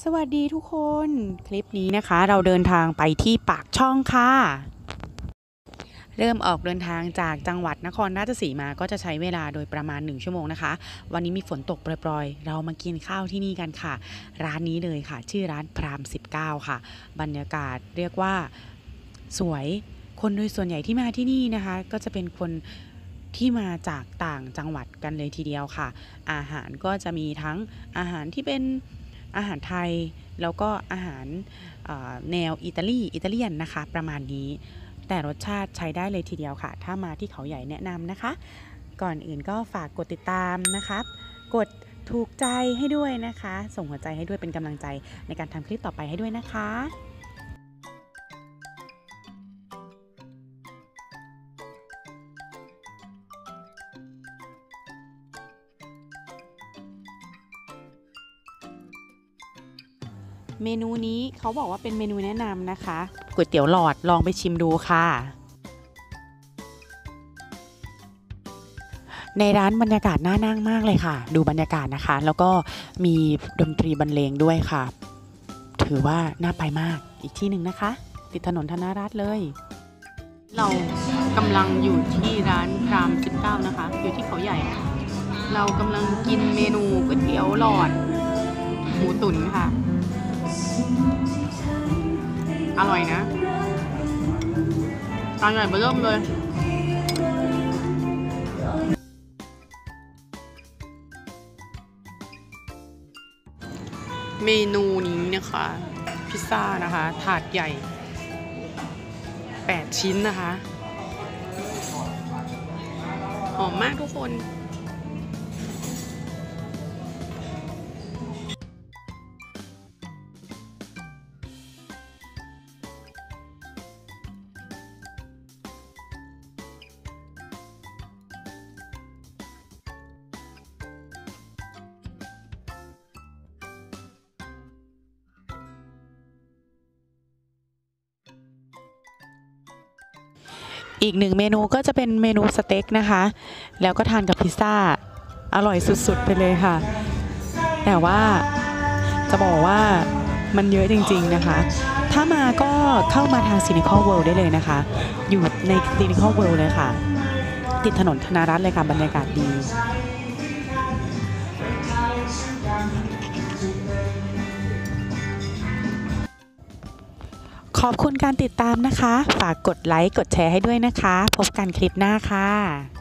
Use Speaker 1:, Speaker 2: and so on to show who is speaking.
Speaker 1: สวัสดีทุกคนคลิปนี้นะคะเราเดินทางไปที่ปากช่องค่ะเริ่มออกเดินทางจากจังหวัดนครราชสีมาก็จะใช้เวลาโดยประมาณ1 ชั่วโมงนะคะวันนี้มีฝนตกปรอยๆเรามากินข้าวที่นี่กันค่ะร้านนี้เลยค่ะชื่อร้านพราม19ค่ะบรรยากาศเรียกว่าสวยคนโดยส่วนใหญ่ที่มาที่นี่นะคะก็จะเป็นคนที่มาจากต่างจังหวัดกันเลยทีเดียวค่ะอาหารก็จะมีทั้งอาหารที่เป็นอาหารไทยแล้วก็อาหารแนวอิตาเลียนนะคะประมาณนี้แต่รสชาติใช้ได้เลยทีเดียวค่ะถ้ามาที่เขาใหญ่แนะนำนะคะก่อนอื่นก็ฝากกดติดตามนะคะกดถูกใจให้ด้วยนะคะส่งหัวใจให้ด้วยเป็นกำลังใจในการทำคลิปต่อไปให้ด้วยนะคะเมนูนี้เขาบอกว่าเป็นเมนูแนะนำนะคะก๋วยเตี๋ยวหลอดลองไปชิมดูค่ะในร้านบรรยากาศน่านั่งมากเลยค่ะดูบรรยากาศนะคะแล้วก็มีดนตรีบรรเลงด้วยค่ะถือว่าน่าไปมากอีกที่หนึ่งนะคะติดถนนธนรัตน์เลยเรากำลังอยู่ที่ร้านพราม19นะคะอยู่ที่เขาใหญ่เรากำลังกินเมนูก๋วยเตี๋ยวหลอดหมูตุ๋นค่ะอร่อยนะจานใหญ่เบ้อเริ่มเลยเมนูนี้นะคะพิซซ่านะคะถาดใหญ่8 ชิ้นนะคะหอมมากทุกคนอีกหนึ่งเมนูก็จะเป็นเมนูสเต็กนะคะแล้วก็ทานกับพิซซ่าอร่อยสุดๆไปเลยค่ะแต่ว่าจะบอกว่ามันเยอะจริงๆนะคะถ้ามาก็เข้ามาทางซีนิคอลเวิลด์ได้เลยนะคะอยู่ในซีนิคอลเวิลด์เลยค่ะติดถนนธนรัตน์เลยค่ะบรรยากาศดีขอบคุณการติดตามนะคะฝากกดไลค์กดแชร์ให้ด้วยนะคะพบกันคลิปหน้าค่ะ